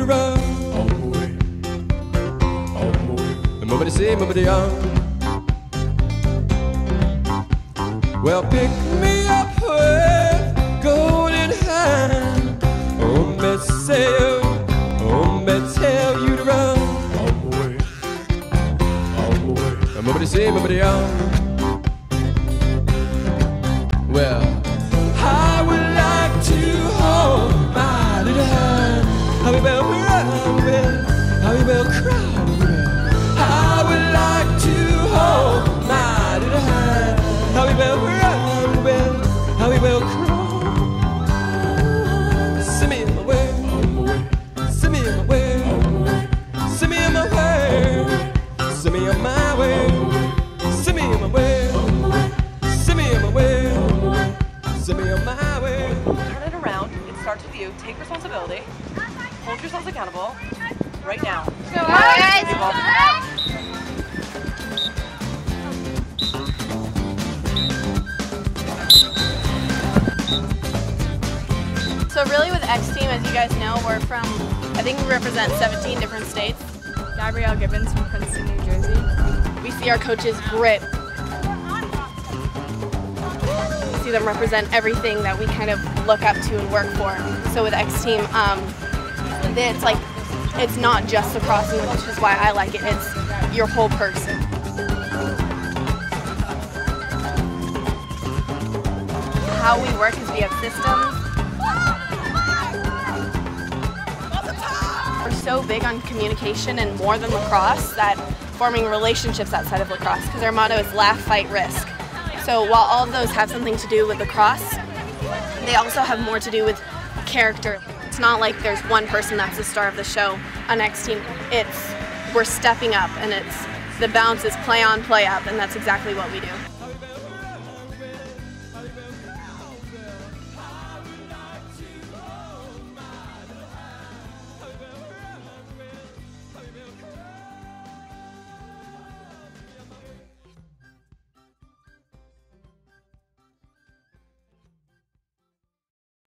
run. On my way, on my way. Movity see, movity on. Well, pick me up with golden hand. Oh, me say, oh, me tell you to run. On my way, on my way. Movity see, movity on. Well, I would like to hold my little hand. How we will run, how we will cry. I would like to hold my little hand. How we will run, how we will cry. Send me in my way, send me in my way, send me in my way, send me on my way, send me in my way, send me in my way, send me on my way. Turn it around. It starts with you. Take responsibility. Hold yourselves accountable. Right now. Go guys! So really with X Team, as you guys know, we're from, I think we represent 17 different states. Gabrielle Gibbons from Princeton, New Jersey. We see our coaches' grit. We see them represent everything that we kind of look up to and work for. So with X Team, it's like, it's not just the crossing, which is why I like it. It's your whole person. How we work is we have systems. We're so big on communication and more than lacrosse that forming relationships outside of lacrosse, because our motto is laugh, fight, risk. So while all of those have something to do with lacrosse, they also have more to do with character. It's not like there's one person that's the star of the show on X Team. We're stepping up, and the balance is play on, play up, and that's exactly what we do.